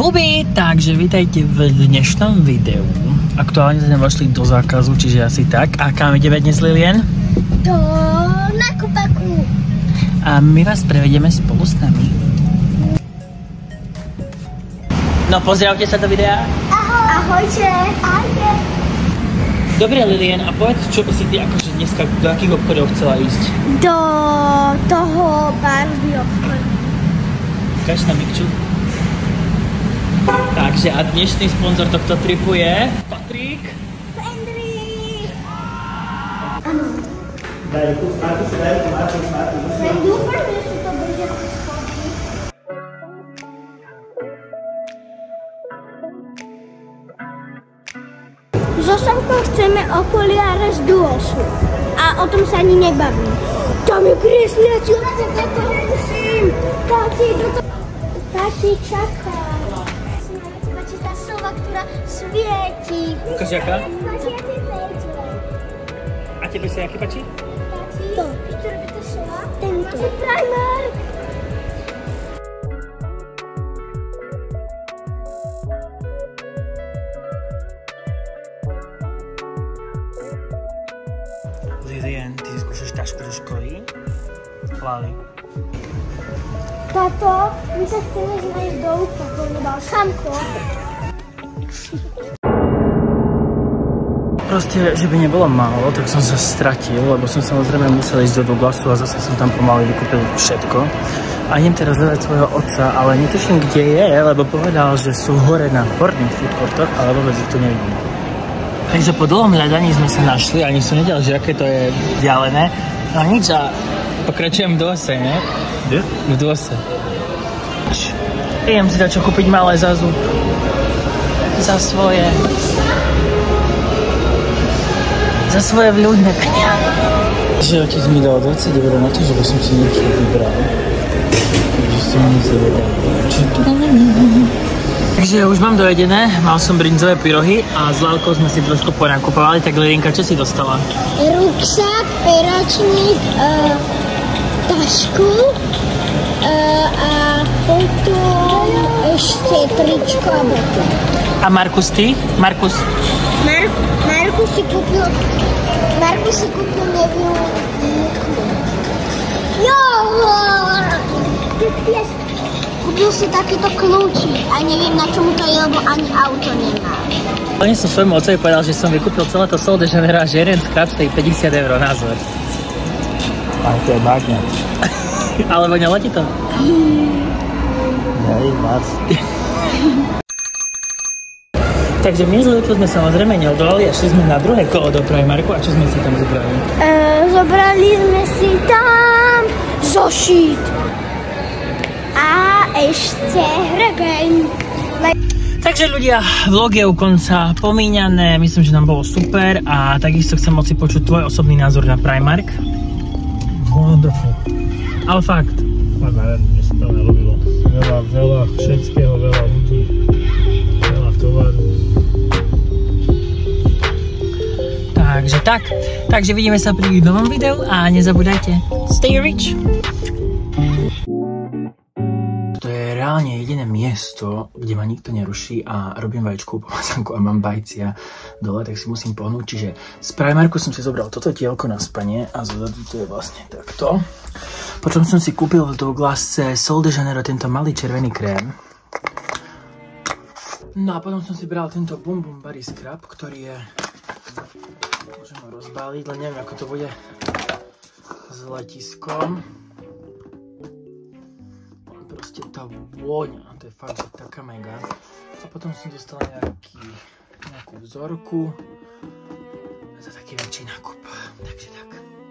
Bubi, takže vítajte v dnešnom videu. Aktuálne sme vošli do zákazu, čiže asi tak. A kam ideme dnes, Lilian? Do nákupaku. A my vás prevedieme spolu s nami. No pozdravte sa do videa. Ahoj. Ahojte. Ahojte. Dobre, Lilian, a povedz, čo by si ty akože dneska do akých obchodov chcela ísť? Do toho Barbie obchodu. Ukáž na Mikču. Takže a dnešný sponzor tohto tripu je Patrik. Pendry. Daj ruku, Markus. Dúfam, že si to bude schodky. So Samkou chceme okuliare z Duosu. A o tom sa ani nebavím. Tam je kresliaci obsah, ja to nemusím. Tati, čaká. Máte tá sova, ktorá svieti. Ukáž jaká? Máte aké pejče. A tebe sa jaký páči? To. Ktorá by to sova? Tento. Primark. Lilian, ty si skúšaš tašku do školy? Lali. Tato, my sa chceme znajť do ucha, povedal Samko. Proste, že by nebolo málo, tak som sa stratil, lebo som samozrejme musel ísť do Douglasu a zase som tam pomaly vykúpil všetko. A idem teraz hľadať svojho otca, ale netuším, kde je, lebo povedal, že sú hore na horných foodcourtoch, ale vôbec ich tu nevidím. Takže po dlhom hľadaní sme sa našli, ani som nevedel, že aké to je vzdialené. No nič a pokračujem v Duose, ne? Kde? V Duose. Idem si dať čo kúpiť malé za zub. Za svoje vľúdne peniaze. Že otec mi dal 20 € na to, že som si niečo vybral. Takže som nezvedal. Čo to je? Takže už mám dojedené, mal som brinzové pyrohy a s Lálkou sme si trošku ponakupovali, tak Lilinka, čo si dostala? Ruksak, peročník, tašku a potom ešte tričko a boty. A Markus, ty? Markus si kúpil neviem. Kúpil si takýto kľúčik a neviem na čomu to je, lebo ani auto nemá. Oni som svojmu otcovi povedal, že som vykúpil celé to Sol de Janeiro a že jeden skrap stojí 50 € názor. Ale to je bagňa. Ale voňalo ti to? Nej, vás. Takže my z Lilikou sme samozrejme neodolali a šli sme na druhé kolo do Primarku. A čo sme si tam zobrali? Zobrali sme si tam zošit. A ešte hrebeň. Takže ľudia, vlog je u konca pomíňané, myslím, že nám bolo super a takisto chcem moci počuť tvoj osobný názor na Primark. Wonderful. Ale fakt. Mne sa to nelúbilo. Veľa všetkého, veľa ľudí, veľa tovaru. Takže tak. Takže vidíme sa pri novom videu a nezabúdajte, stay rich. To je reálne jediné miesto, kde ma nikto neruší a robím vajíčkovú pomazánku a mám bajcia dole, tak si musím pohnúť. Čiže z Primarku som si zobral toto tielko na spanie a zozadu to je vlastne takto. Potom som si kúpil v Douglase Sol de Janeiro tento malý červený krém. No a potom som si bral tento Bum Bum Body Scrub, ktorý je... Môžem ho rozbáliť, len neviem, ako to bude s letiskom. Proste tá vôňa, to je fakt taká mega. A potom som dostal nejakú vzorku za taký väčší nákup. Takže tak.